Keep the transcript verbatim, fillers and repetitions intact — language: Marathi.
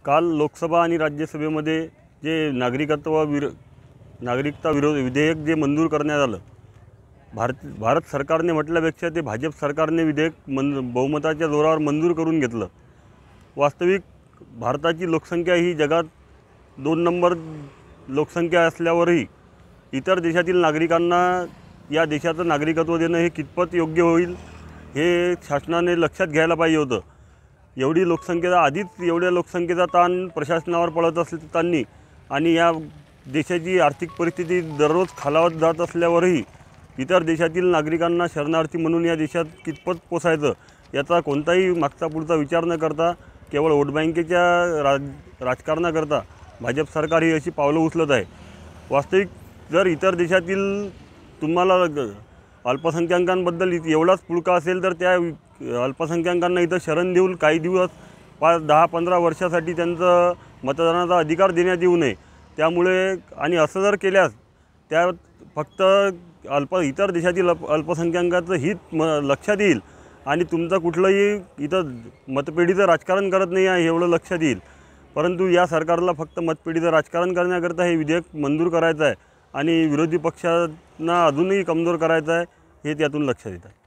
काल लोकसभा आणि राज्यसभेमध्ये जे नागरिकत्व विरो नागरिकता विरोध विधेयक जे मंजूर करण्यात आलं, भारत भारत सरकारने म्हटल्यापेक्षा ते भाजप सरकारने विधेयक मन बहुमताच्या जोरावर मंजूर करून घेतलं। वास्तविक भारताची लोकसंख्या ही जगात दोन नंबर लोकसंख्या असल्यावरही इतर देशातील नागरिकांना या देशाचं नागरिकत्व देणं हे कितपत योग्य होईल हे शासनाने लक्षात घ्यायला पाहिजे होतं। एवढी लोकसंख्या आधीच एवढ्या लोकसंख्येचा ताण प्रशासनावर पडत असताना आणि या देशाची आर्थिक परिस्थिती दररोज खालावत जात असल्यावरही इतर देशातील नागरिकांना शरणार्थी म्हणून या देशात कितपत पोसायचं याचा कोणताही मागचा पुढचा विचार न करता केवळ वोट बँकेच्या राज राजकारणाकरता भाजप सरकार ही अशी पावलं उचलत आहे। वास्तविक जर इतर देशातील तुम्हाला अल्पसंख्याकांबद्दल एवढाच पुळका असेल तर त्या अल्पसंख्याकांना इथं शरण देऊन काही दिवस पाच दहा पंधरा वर्षासाठी त्यांचं मतदानाचा अधिकार देण्यात येऊ नये। त्यामुळे आणि असं जर केल्यास त्या फक्त अल्प इतर देशातील अल्प अल्पसंख्याकांचं हित म लक्षात येईल आणि तुमचं कुठलंही इथं मतपेढीचं राजकारण करत नाही आहे एवढं लक्षात येईल। परंतु या सरकारला फक्त मतपेढीचं राजकारण करण्याकरता हे विधेयक मंजूर करायचं आहे आणि विरोधी पक्षांना अजूनही कमजोर करायचं आहे हे त्यातून लक्षात येतं।